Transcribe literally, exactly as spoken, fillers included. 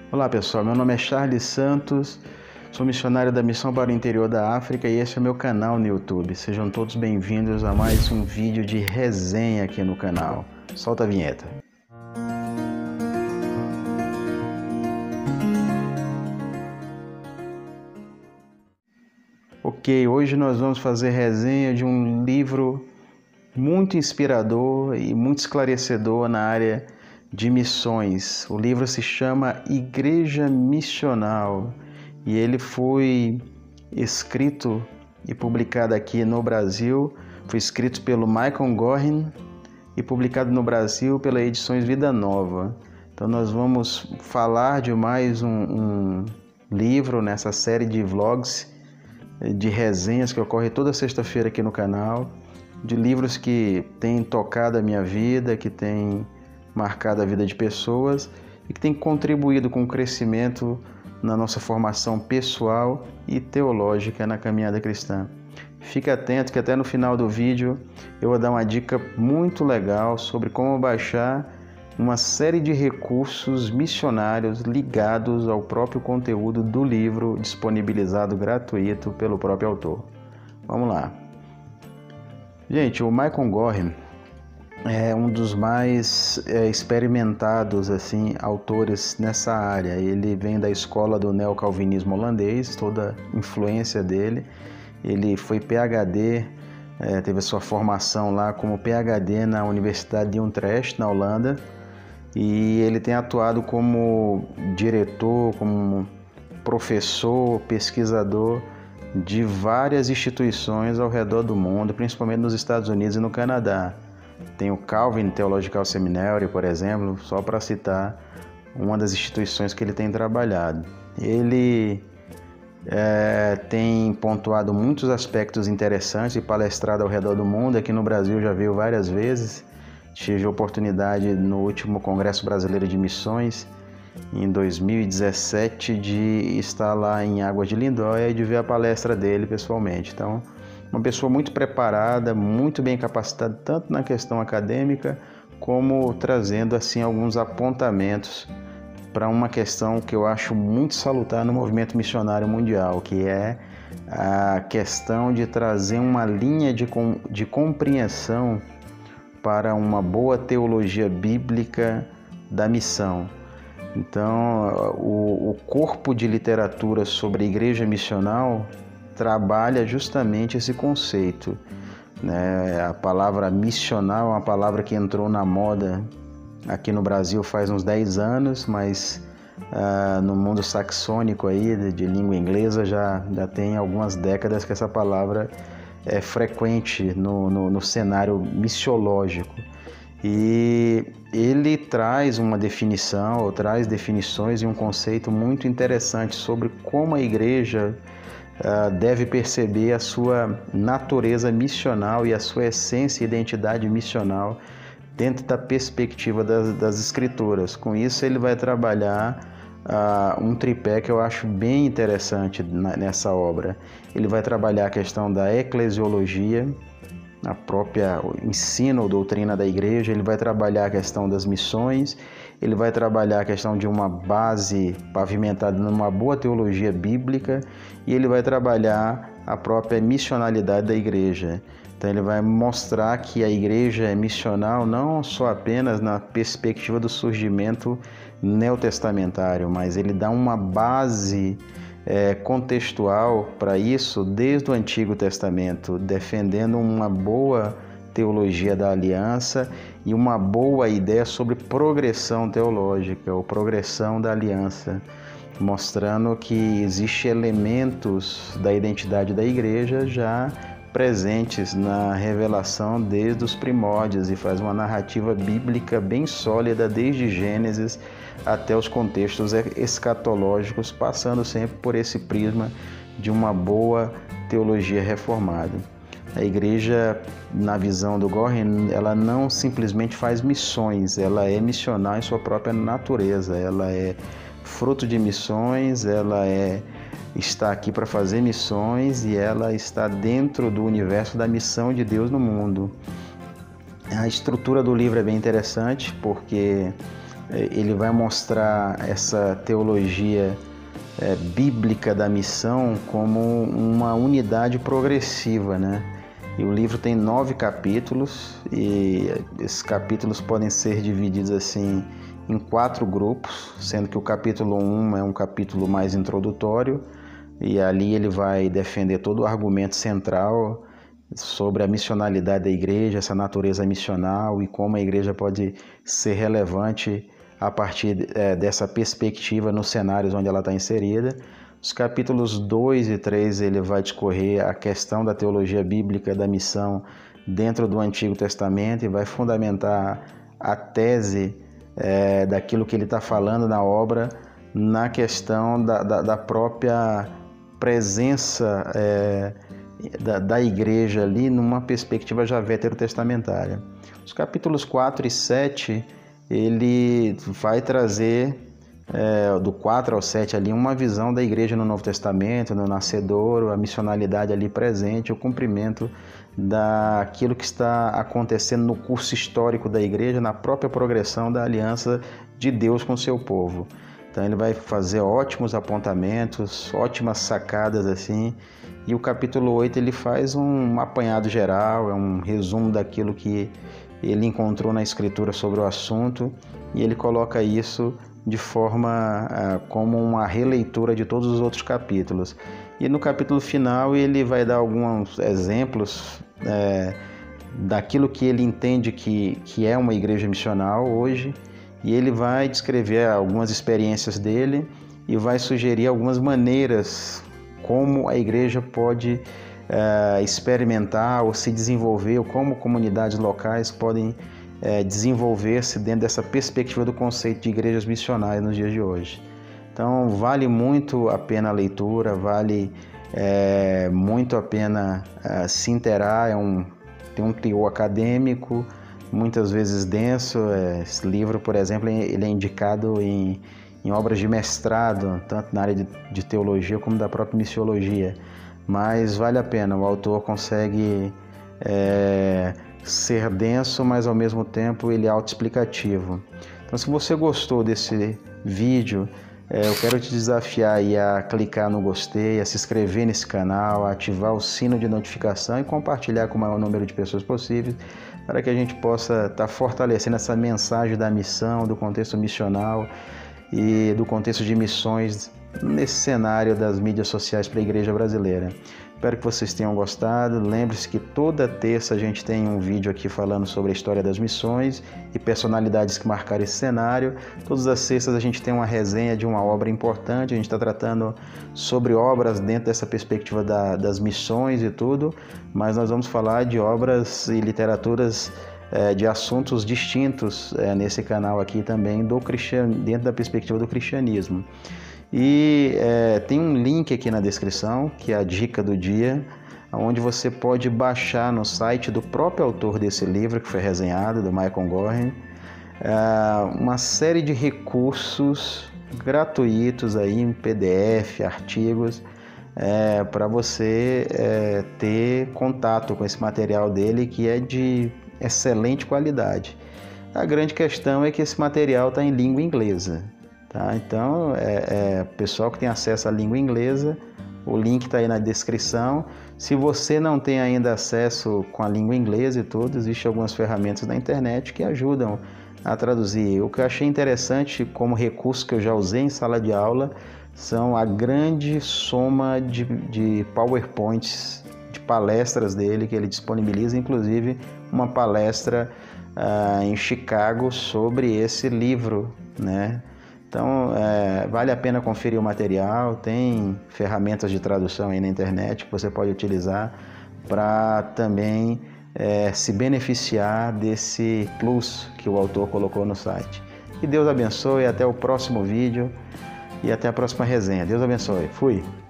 Olá pessoal, meu nome é Charles Santos, sou missionário da Missão para o Interior da África e esse é o meu canal no YouTube. Sejam todos bem-vindos a mais um vídeo de resenha aqui no canal. Solta a vinheta. Ok, hoje nós vamos fazer resenha de um livro muito inspirador e muito esclarecedor na área de missões. O livro se chama Igreja Missional e ele foi escrito e publicado aqui no Brasil, foi escrito pelo Michael Gorin e publicado no Brasil pela Edições Vida Nova. Então nós vamos falar de mais um, um livro nessa série de vlogs, de resenhas que ocorre toda sexta-feira aqui no canal, de livros que têm tocado a minha vida, que têm marcado a vida de pessoas e que têm contribuído com o crescimento na nossa formação pessoal e teológica na caminhada cristã. Fique atento que até no final do vídeo eu vou dar uma dica muito legal sobre como baixar uma série de recursos missionários ligados ao próprio conteúdo do livro, disponibilizado gratuito pelo próprio autor. Vamos lá. Gente, o Michael Gorin é um dos mais é, experimentados assim, autores nessa área. Ele vem da escola do neocalvinismo holandês, toda a influência dele. Ele foi P H D, é, teve a sua formação lá como P H D na Universidade de Utrecht, na Holanda. E ele tem atuado como diretor, como professor, pesquisador de várias instituições ao redor do mundo, principalmente nos Estados Unidos e no Canadá. Tem o Calvin Theological Seminary, por exemplo, só para citar uma das instituições que ele tem trabalhado. Ele é, tem pontuado muitos aspectos interessantes e palestrado ao redor do mundo. Aqui no Brasil já veio várias vezes. Tive a oportunidade no último Congresso Brasileiro de Missões, em dois mil e dezessete, de estar lá em Águas de Lindóia e de ver a palestra dele pessoalmente. Então, uma pessoa muito preparada, muito bem capacitada, tanto na questão acadêmica, como trazendo assim alguns apontamentos para uma questão que eu acho muito salutar no movimento missionário mundial, que é a questão de trazer uma linha de, de compreensão para uma boa teologia bíblica da missão. Então, o, o corpo de literatura sobre a igreja missional trabalha justamente esse conceito, né? A palavra missional é uma palavra que entrou na moda aqui no Brasil faz uns dez anos, mas uh, no mundo saxônico aí, de, de língua inglesa já, já tem algumas décadas que essa palavra é frequente no, no, no cenário missiológico. E ele traz uma definição, ou traz definições e um conceito muito interessante sobre como a igreja uh, deve perceber a sua natureza missional e a sua essência e identidade missional dentro da perspectiva das, das escrituras. Com isso ele vai trabalhar uh, um tripé que eu acho bem interessante na, nessa obra. Ele vai trabalhar a questão da eclesiologia, a própria ensino ou doutrina da igreja. Ele vai trabalhar a questão das missões, ele vai trabalhar a questão de uma base pavimentada numa boa teologia bíblica e ele vai trabalhar a própria missionalidade da igreja. Então ele vai mostrar que a igreja é missional não só apenas na perspectiva do surgimento neotestamentário, mas ele dá uma base É, contextual para isso desde o Antigo Testamento, defendendo uma boa teologia da aliança e uma boa ideia sobre progressão teológica ou progressão da aliança, mostrando que existem elementos da identidade da igreja já presentes na revelação desde os primórdios e faz uma narrativa bíblica bem sólida desde Gênesis até os contextos escatológicos, passando sempre por esse prisma de uma boa teologia reformada. A igreja, na visão do Gorin, ela não simplesmente faz missões, ela é missional em sua própria natureza, ela é fruto de missões, ela é, está aqui para fazer missões e ela está dentro do universo da missão de Deus no mundo. A estrutura do livro é bem interessante porque ele vai mostrar essa teologia é, bíblica da missão como uma unidade progressiva, né? E o livro tem nove capítulos e esses capítulos podem ser divididos assim em quatro grupos, sendo que o capítulo um é um capítulo mais introdutório e ali ele vai defender todo o argumento central sobre a missionalidade da igreja, essa natureza missional e como a igreja pode ser relevante a partir é, dessa perspectiva nos cenários onde ela está inserida. Os capítulos dois e três ele vai discorrer a questão da teologia bíblica da missão dentro do Antigo Testamento e vai fundamentar a tese é, daquilo que ele está falando na obra na questão da, da, da própria presença é, da, da igreja ali numa perspectiva já veterotestamentária. Os capítulos quatro e sete ele vai trazer É, do quatro ao sete ali, uma visão da igreja no Novo Testamento, no nascedouro, a missionalidade ali presente, o cumprimento daquilo que está acontecendo no curso histórico da igreja, na própria progressão da aliança de Deus com o seu povo. Então ele vai fazer ótimos apontamentos, ótimas sacadas assim, e o capítulo oito ele faz um apanhado geral, é um resumo daquilo que ele encontrou na escritura sobre o assunto, e ele coloca isso de forma uh, como uma releitura de todos os outros capítulos. E no capítulo final ele vai dar alguns exemplos é, daquilo que ele entende que, que é uma igreja missional hoje, e ele vai descrever algumas experiências dele e vai sugerir algumas maneiras como a igreja pode uh, experimentar ou se desenvolver, ou como comunidades locais podem É, desenvolver-se dentro dessa perspectiva do conceito de igrejas missionais nos dias de hoje. Então vale muito a pena a leitura, vale é, muito a pena é, se inteirar, é um, tem um teor acadêmico, muitas vezes denso. É, esse livro, por exemplo, ele é indicado em, em obras de mestrado, tanto na área de, de teologia como da própria missiologia, mas vale a pena, o autor consegue é, ser denso, mas ao mesmo tempo ele é autoexplicativo. Então, se você gostou desse vídeo, é, eu quero te desafiar aí a clicar no gostei, a se inscrever nesse canal, a ativar o sino de notificação e compartilhar com o maior número de pessoas possível, para que a gente possa estar fortalecendo essa mensagem da missão, do contexto missional e do contexto de missões nesse cenário das mídias sociais para a igreja brasileira. Espero que vocês tenham gostado. Lembre-se que toda terça a gente tem um vídeo aqui falando sobre a história das missões e personalidades que marcaram esse cenário. Todas as sextas a gente tem uma resenha de uma obra importante. A gente está tratando sobre obras dentro dessa perspectiva da, das missões e tudo, mas nós vamos falar de obras e literaturas é, de assuntos distintos é, nesse canal aqui também, do cristian... dentro da perspectiva do cristianismo. E é, tem um link aqui na descrição, que é a dica do dia, onde você pode baixar no site do próprio autor desse livro, que foi resenhado, do Michael Gorin, é, uma série de recursos gratuitos aí, em P D F, artigos, é, para você é, ter contato com esse material dele, que é de excelente qualidade. A grande questão é que esse material está em língua inglesa. Tá? Então, é, é, pessoal que tem acesso à língua inglesa, o link está aí na descrição. Se você não tem ainda acesso com a língua inglesa e tudo, existem algumas ferramentas na internet que ajudam a traduzir. O que eu achei interessante como recurso que eu já usei em sala de aula são a grande soma de, de PowerPoints, de palestras dele, que ele disponibiliza, inclusive uma palestra uh, em Chicago sobre esse livro, né? Então, é, vale a pena conferir o material, tem ferramentas de tradução aí na internet que você pode utilizar para também é, se beneficiar desse plus que o autor colocou no site. Que Deus abençoe, até o próximo vídeo e até a próxima resenha. Deus abençoe. Fui!